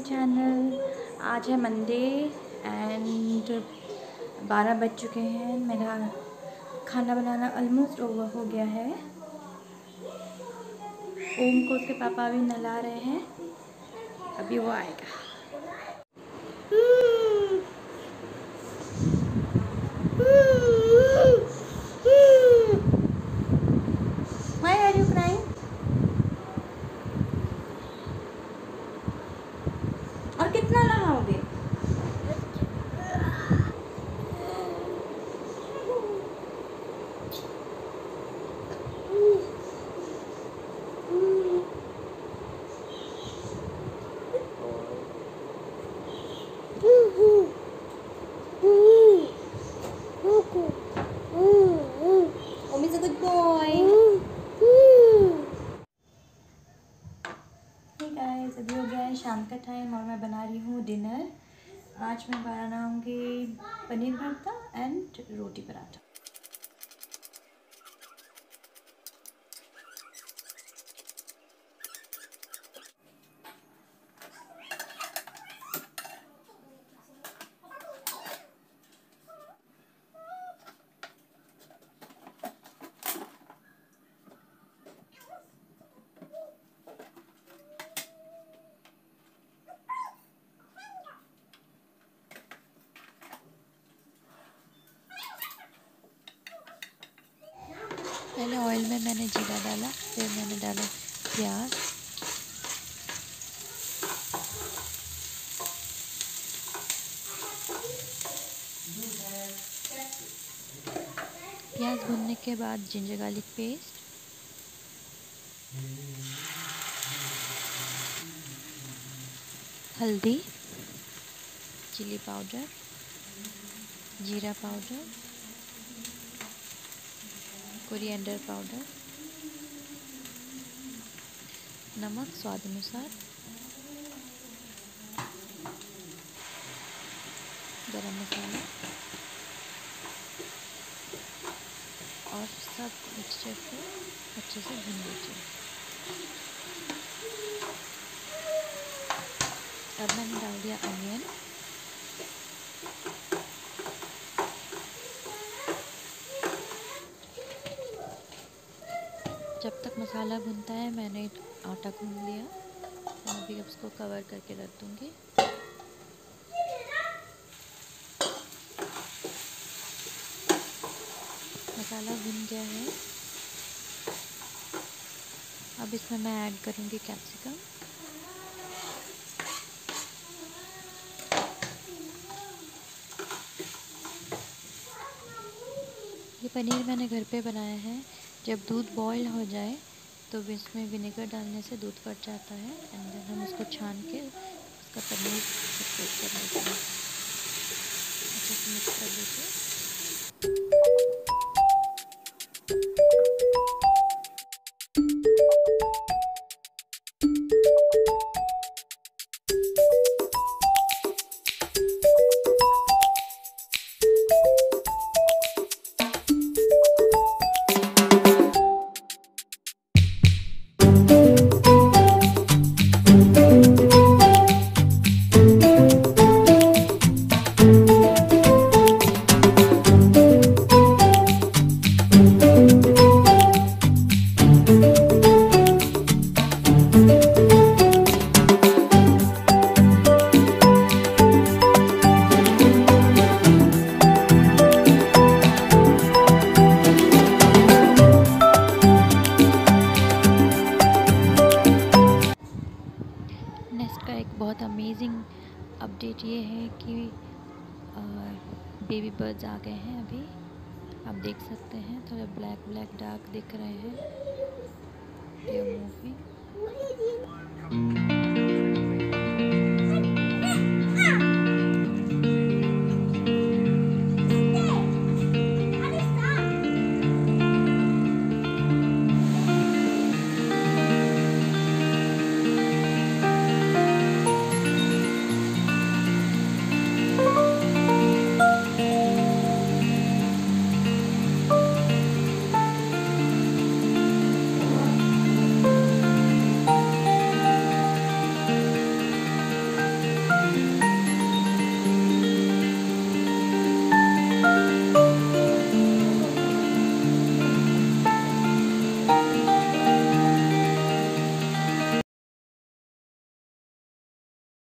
Channel. आज है Monday and 12 बज चुके हैं। मेरा खाना बनाना ऑलमोस्ट ओवर हो गया है। ओम को उसके पापा भी नहला रहे हैं, अभी वो आएगा। Why are you crying? और कितना नहाओगे? Om is a good boy. Hey guys, अभी हो गया है शाम का टाइम और मैं बना रही हूँ डिनर। आज मैं बनाऊँगी पनीर भरता एंड रोटी पराठा। पहले ऑयल में मैंने जीरा डाला, फिर मैंने डाला प्याज, प्याज भुनने के बाद जिंजर गार्लिक पेस्ट, हल्दी, चिली पाउडर, जीरा पाउडर, कोरिएंडर पाउडर, नमक स्वाद अनुसार, गरम मसाला और सब मिक्सचर को अच्छे से भून लीजिए। अब मैंने डाल दिया अनियन, जब तक मसाला भुनता है मैंने आटा गूंद लिया। तो अभी उसको कवर करके रख दूँगी। मसाला भुन गया है। अब इसमें मैं ऐड करूँगी कैप्सिकम, ये पनीर मैंने घर पे बनाया है। जब दूध बॉईल हो जाए तो इसमें विनेगर डालने से दूध फट जाता है एंड देन हम इसको छान के इसका पनीर सेपरेट कर लेते हैं। अच्छे से मिक्स कर लीजिए। नेक्स्ट का एक बहुत अमेजिंग अपडेट ये है कि बेबी बर्ड्स आ गए हैं। अभी आप देख सकते हैं थोड़ा ब्लैक ब्लैक डार्क दिख रहे हैं।